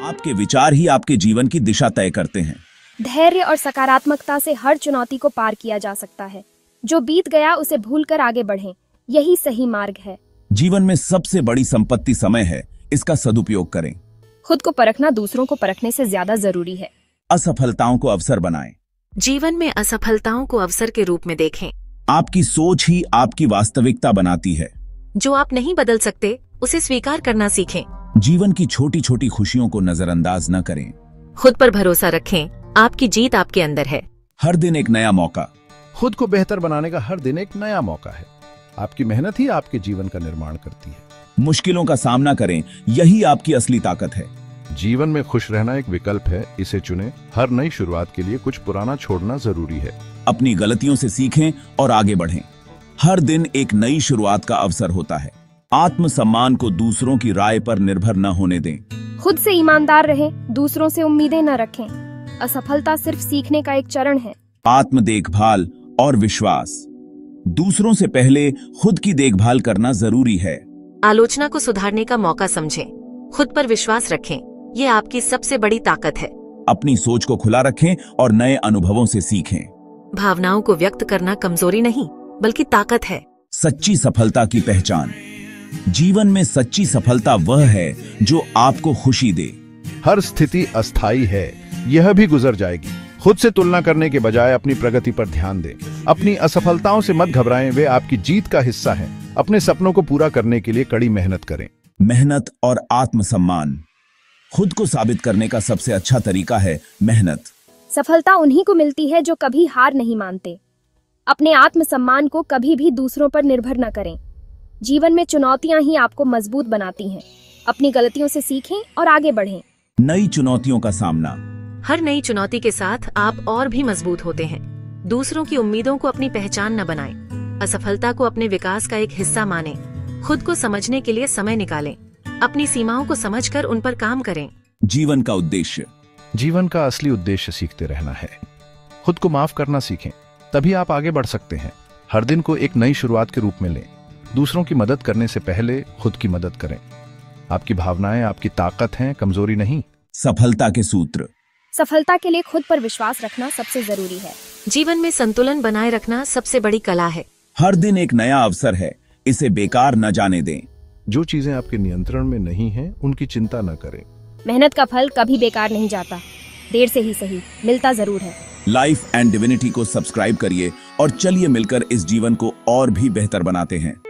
आपके विचार ही आपके जीवन की दिशा तय करते हैं। धैर्य और सकारात्मकता से हर चुनौती को पार किया जा सकता है। जो बीत गया उसे भूलकर आगे बढ़ें, यही सही मार्ग है। जीवन में सबसे बड़ी संपत्ति समय है, इसका सदुपयोग करें। खुद को परखना दूसरों को परखने से ज्यादा जरूरी है। असफलताओं को अवसर बनाएं। जीवन में असफलताओं को अवसर के रूप में देखें। आपकी सोच ही आपकी वास्तविकता बनाती है। जो आप नहीं बदल सकते उसे स्वीकार करना सीखें। जीवन की छोटी छोटी खुशियों को नजरअंदाज न करें। खुद पर भरोसा रखें, आपकी जीत आपके अंदर है। हर दिन एक नया मौका। खुद को बेहतर बनाने का हर दिन एक नया मौका है। आपकी मेहनत ही आपके जीवन का निर्माण करती है। मुश्किलों का सामना करें, यही आपकी असली ताकत है। जीवन में खुश रहना एक विकल्प है, इसे चुनें। हर नई शुरुआत के लिए कुछ पुराना छोड़ना जरूरी है। अपनी गलतियों से सीखें और आगे बढ़ें। हर दिन एक नई शुरुआत का अवसर होता है। आत्मसम्मान को दूसरों की राय पर निर्भर न होने दें। खुद से ईमानदार रहें, दूसरों से उम्मीदें न रखें। असफलता सिर्फ सीखने का एक चरण है। आत्म देखभाल और विश्वास। दूसरों से पहले खुद की देखभाल करना जरूरी है। आलोचना को सुधारने का मौका समझें। खुद पर विश्वास रखें, ये आपकी सबसे बड़ी ताकत है। अपनी सोच को खुला रखें और नए अनुभवों से सीखें। भावनाओं को व्यक्त करना कमजोरी नहीं बल्कि ताकत है। सच्ची सफलता की पहचान। जीवन में सच्ची सफलता वह है जो आपको खुशी दे। हर स्थिति अस्थायी है, यह भी गुजर जाएगी। खुद से तुलना करने के बजाय अपनी प्रगति पर ध्यान दें। अपनी असफलताओं से मत घबराएं, वे आपकी जीत का हिस्सा हैं। अपने सपनों को पूरा करने के लिए कड़ी मेहनत करें। मेहनत और आत्मसम्मान। खुद को साबित करने का सबसे अच्छा तरीका है मेहनत। सफलता उन्हीं को मिलती है जो कभी हार नहीं मानते। अपने आत्मसम्मान को कभी भी दूसरों पर निर्भर न करें। जीवन में चुनौतियां ही आपको मजबूत बनाती हैं। अपनी गलतियों से सीखें और आगे बढ़ें। नई चुनौतियों का सामना। हर नई चुनौती के साथ आप और भी मजबूत होते हैं। दूसरों की उम्मीदों को अपनी पहचान न बनाएं। असफलता को अपने विकास का एक हिस्सा मानें। खुद को समझने के लिए समय निकालें। अपनी सीमाओं को समझकर उन पर काम करें। जीवन का उद्देश्य। जीवन का असली उद्देश्य सीखते रहना है। खुद को माफ करना सीखें, तभी आप आगे बढ़ सकते हैं। हर दिन को एक नई शुरुआत के रूप में लें। दूसरों की मदद करने से पहले खुद की मदद करें। आपकी भावनाएं आपकी ताकत हैं, कमजोरी नहीं। सफलता के सूत्र। सफलता के लिए खुद पर विश्वास रखना सबसे जरूरी है। जीवन में संतुलन बनाए रखना सबसे बड़ी कला है। हर दिन एक नया अवसर है, इसे बेकार न जाने दें। जो चीजें आपके नियंत्रण में नहीं हैं, उनकी चिंता न करें। मेहनत का फल कभी बेकार नहीं जाता, देर से ही सही मिलता जरूर है। लाइफ एंड डिविनिटी को सब्सक्राइब करिए और चलिए मिलकर इस जीवन को और भी बेहतर बनाते हैं।